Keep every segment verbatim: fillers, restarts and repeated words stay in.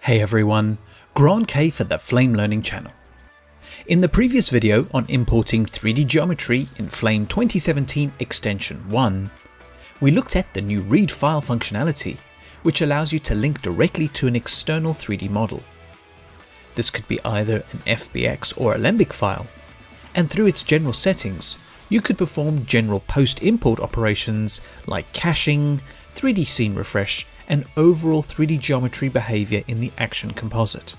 Hey everyone, Grant K for the Flame Learning channel. In the previous video on importing three D geometry in Flame twenty seventeen Extension one, we looked at the new read file functionality, which allows you to link directly to an external three D model. This could be either an F B X or Alembic file, and through its general settings, you could perform general post-import operations like caching, three D scene refresh, and overall three D geometry behavior in the action composite.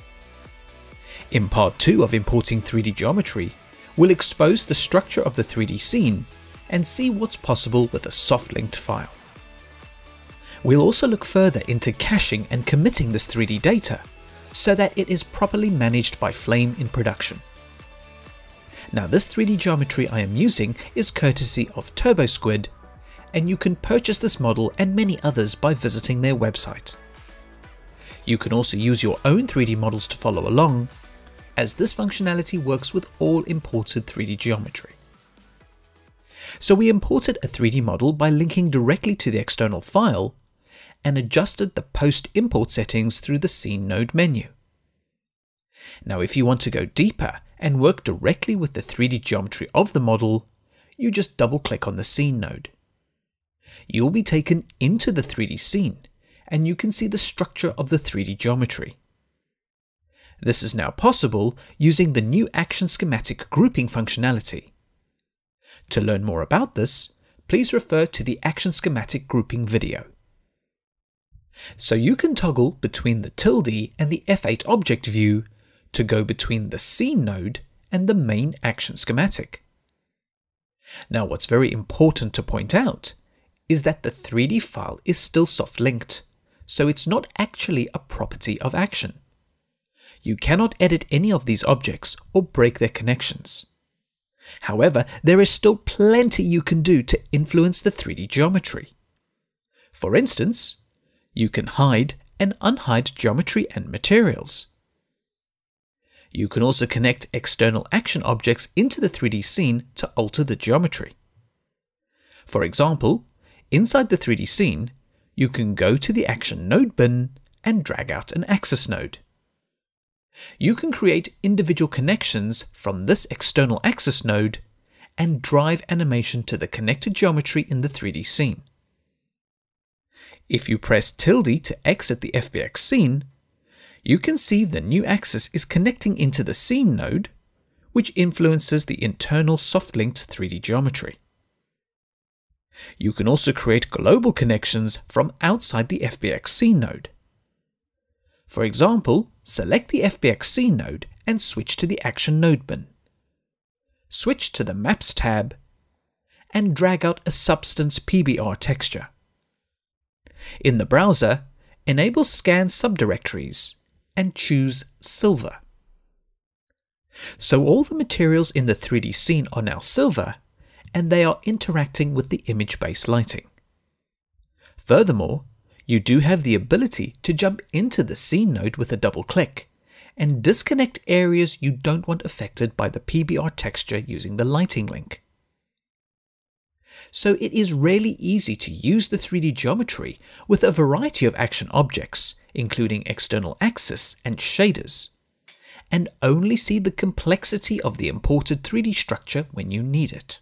In part two of importing three D geometry, we'll expose the structure of the three D scene and see what's possible with a soft-linked file. We'll also look further into caching and committing this three D data so that it is properly managed by Flame in production. Now, this three D geometry I am using is courtesy of TurboSquid, and you can purchase this model and many others by visiting their website. You can also use your own three D models to follow along, as this functionality works with all imported three D geometry. So we imported a three D model by linking directly to the external file and adjusted the post-import settings through the Scene node menu. Now, if you want to go deeper and work directly with the three D geometry of the model, you just double-click on the Scene node. You'll be taken into the three D scene, and you can see the structure of the three D geometry. This is now possible using the new Action Schematic grouping functionality. To learn more about this, please refer to the Action Schematic grouping video. So you can toggle between the tilde and the F eight object view to go between the Scene node and the main Action Schematic. Now, what's very important to point out is that the three D file is still soft-linked, so it's not actually a property of Action. You cannot edit any of these objects or break their connections. However, there is still plenty you can do to influence the three D geometry. For instance, you can hide and unhide geometry and materials. You can also connect external action objects into the three D scene to alter the geometry. For example, inside the three D scene, you can go to the Action Node bin and drag out an Axis node. You can create individual connections from this external Axis node and drive animation to the connected geometry in the three D scene. If you press tilde to exit the F B X scene, you can see the new axis is connecting into the Scene node, which influences the internal soft-linked three D geometry. You can also create global connections from outside the F B X Scene node. For example, select the F B X Scene node and switch to the Action Node bin. Switch to the Maps tab and drag out a Substance P B R texture. In the browser, enable Scan Subdirectories and choose Silver. So all the materials in the three D scene are now silver, and they are interacting with the image-based lighting. Furthermore, you do have the ability to jump into the Scene node with a double click and disconnect areas you don't want affected by the P B R texture using the lighting link. So it is really easy to use the three D geometry with a variety of action objects, including external axis and shaders, and only see the complexity of the imported three D structure when you need it.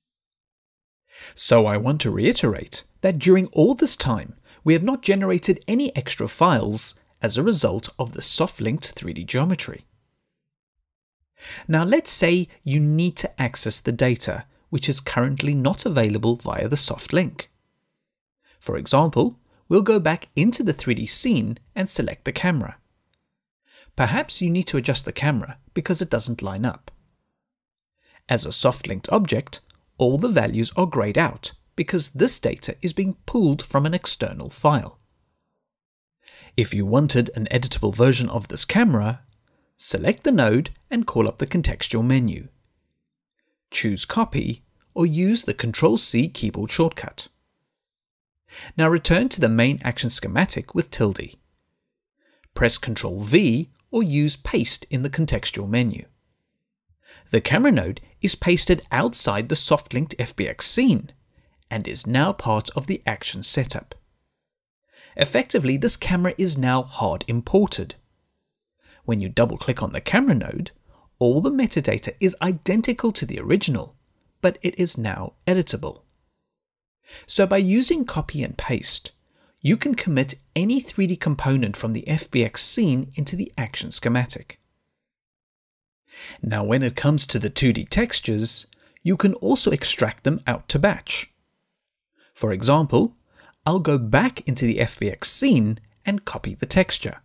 So I want to reiterate that during all this time, we have not generated any extra files as a result of the soft-linked three D geometry. Now let's say you need to access the data which is currently not available via the soft link. For example, we'll go back into the three D scene and select the camera. Perhaps you need to adjust the camera because it doesn't line up. As a soft-linked object, all the values are grayed out because this data is being pulled from an external file. If you wanted an editable version of this camera, select the node and call up the contextual menu. Choose Copy or use the control C keyboard shortcut. Now return to the main Action Schematic with tilde. Press control V or use Paste in the contextual menu. The camera node is pasted outside the soft-linked F B X scene and is now part of the action setup. Effectively, this camera is now hard imported. When you double click on the camera node, all the metadata is identical to the original, but it is now editable. So by using copy and paste, you can commit any three D component from the F B X scene into the action schematic. Now when it comes to the two D textures, you can also extract them out to batch. For example, I'll go back into the F B X scene and copy the texture.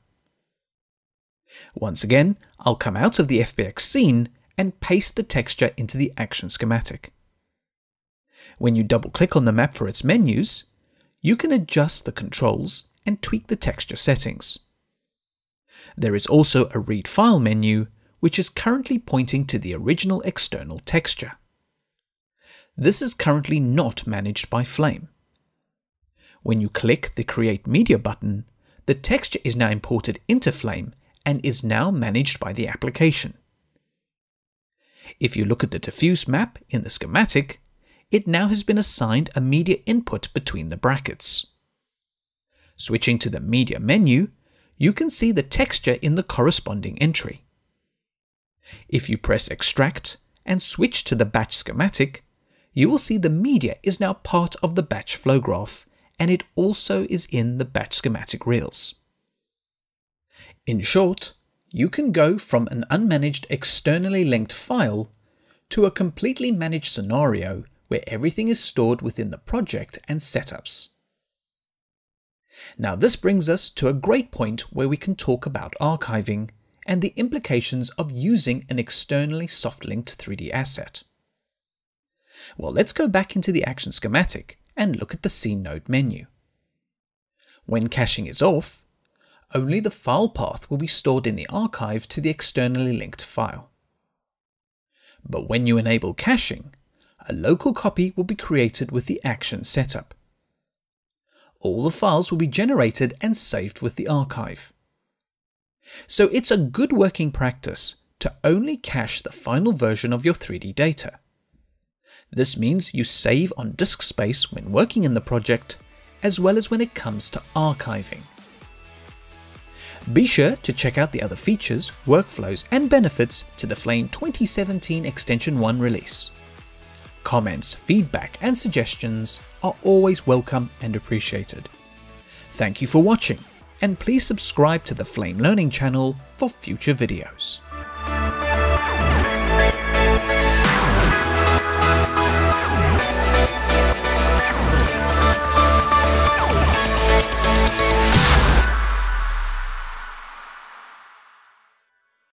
Once again, I'll come out of the F B X scene and paste the texture into the action schematic. When you double click on the map for its menus, you can adjust the controls and tweak the texture settings. There is also a read file menu, which is currently pointing to the original external texture. This is currently not managed by Flame. When you click the Create Media button, the texture is now imported into Flame and is now managed by the application. If you look at the diffuse map in the schematic, it now has been assigned a media input between the brackets. Switching to the media menu, you can see the texture in the corresponding entry. If you press Extract and switch to the batch schematic, you will see the media is now part of the batch flow graph, and it also is in the batch schematic reels. In short, you can go from an unmanaged externally linked file to a completely managed scenario where everything is stored within the project and setups. Now this brings us to a great point where we can talk about archiving and the implications of using an externally soft-linked three D asset. Well, let's go back into the action schematic and look at the scene node menu. When caching is off, only the file path will be stored in the archive to the externally linked file. But when you enable caching, a local copy will be created with the action setup. All the files will be generated and saved with the archive. So it's a good working practice to only cache the final version of your three D data. This means you save on disk space when working in the project, as well as when it comes to archiving. Be sure to check out the other features, workflows, and benefits to the Flame twenty seventeen Extension one release. Comments, feedback, and suggestions are always welcome and appreciated. Thank you for watching, and please subscribe to the Flame Learning channel for future videos.